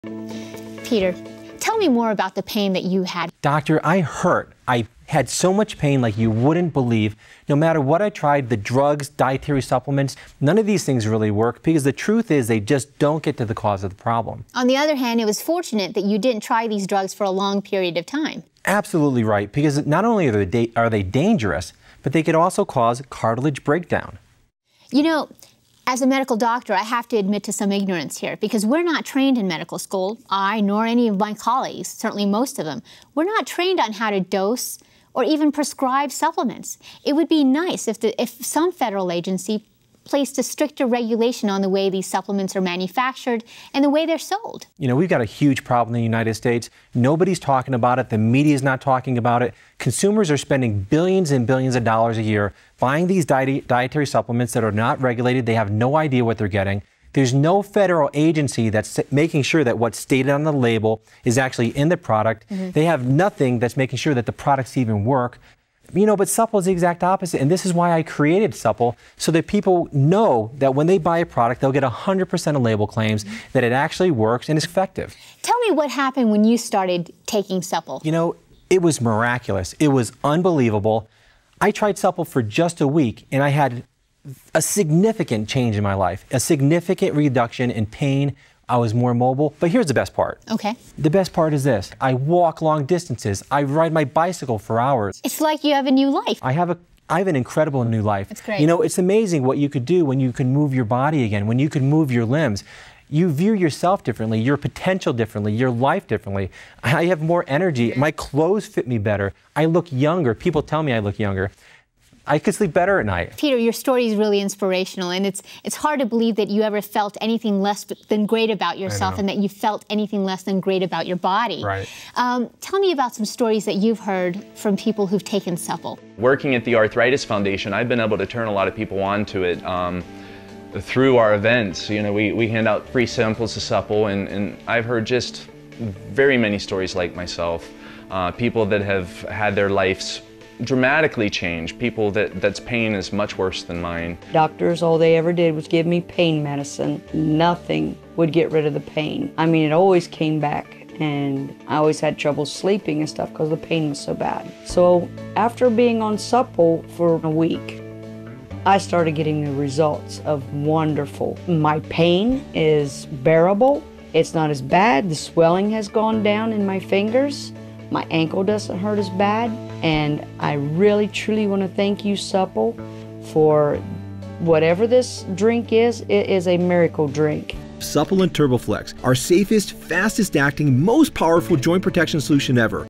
Peter, tell me more about the pain that you had. Doctor, I hurt. I had so much pain like you wouldn't believe. No matter what I tried, the drugs, dietary supplements, none of these things really work because the truth is they just don't get to the cause of the problem. On the other hand, it was fortunate that you didn't try these drugs for a long period of time. Absolutely right, because not only are they dangerous, but they could also cause cartilage breakdown. You know, as a medical doctor, I have to admit to some ignorance here because we're not trained in medical school. I, nor any of my colleagues, certainly most of them, we're not trained on how to dose or even prescribe supplements. It would be nice if some federal agency placed a stricter regulation on the way these supplements are manufactured and the way they're sold. You know, we've got a huge problem in the United States. Nobody's talking about it. The media's not talking about it. Consumers are spending billions and billions of dollars a year buying these dietary supplements that are not regulated. They have no idea what they're getting. There's no federal agency that's making sure that what's stated on the label is actually in the product. They have nothing that's making sure that the products even work. You know, but Supple is the exact opposite, and this is why I created Supple, so that people know that when they buy a product, they'll get 100% of label claims, that it actually works and is effective. Tell me what happened when you started taking Supple. You know, it was miraculous. It was unbelievable. I tried Supple for just a week, and I had a significant change in my life, a significant reduction in pain. I was more mobile, but here's the best part. Okay. The best part is this. I walk long distances. I ride my bicycle for hours. It's like you have a new life. I have an incredible new life. That's great. You know, it's amazing what you could do when you can move your body again, when you can move your limbs. You view yourself differently, your potential differently, your life differently. I have more energy. My clothes fit me better. I look younger. People tell me I look younger. I could sleep better at night. Peter, your story is really inspirational, and it's hard to believe that you ever felt anything less than great about yourself and that you felt anything less than great about your body. Right. Tell me about some stories that you've heard from people who've taken Supple. Working at the Arthritis Foundation, I've been able to turn a lot of people onto it through our events. You know, we hand out free samples of Supple, and I've heard just very many stories like myself. People that have had their lives dramatically change, people that's pain is much worse than mine. Doctors, all they ever did was give me pain medicine. Nothing would get rid of the pain. I mean, it always came back, and I always had trouble sleeping and stuff because the pain was so bad. So after being on Supple for a week, I started getting the results of wonderful. My pain is bearable. It's not as bad. The swelling has gone down in my fingers. My ankle doesn't hurt as bad, and I really truly want to thank you, Supple, for whatever this drink is. It is a miracle drink. Supple and TurboFlex, our safest, fastest acting, most powerful joint protection solution ever.